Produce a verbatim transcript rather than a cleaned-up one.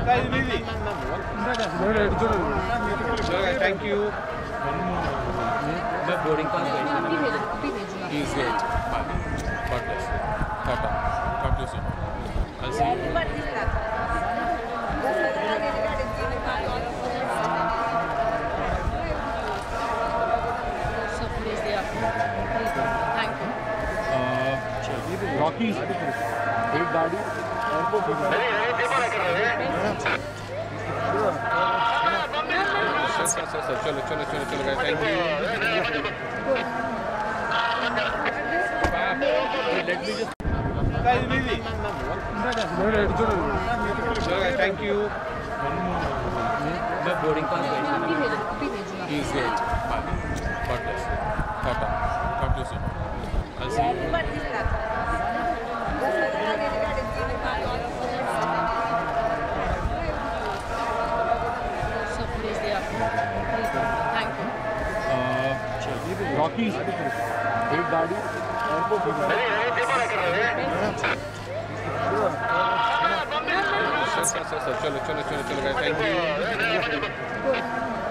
Thank you. मैं boarding pass he is great. God bless. Tata. Talk to you soon. I'll see you. So please, yeah. Thank you. Rocky एक गाड़ी sir sir sir चलो चलो चलो चलो thank you let me just thank you मैं boarding pass he is great. God bless. Tata. Talk to you soon. I'll see you. So please, yeah. Thank you. Rocky एक गाड़ी sir sir sir चलो चलो चलो चलो thank you